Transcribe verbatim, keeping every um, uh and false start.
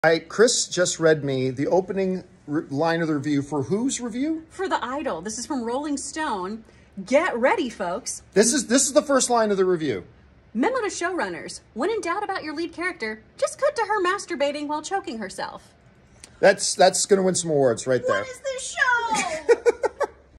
All right, Chris just read me the opening line of the review for whose review? For The Idol. This is from Rolling Stone. Get ready, folks. This is this is the first line of the review. Memo to showrunners. When in doubt about your lead character, just cut to her masturbating while choking herself. That's that's going to win some awards right there. What is this show?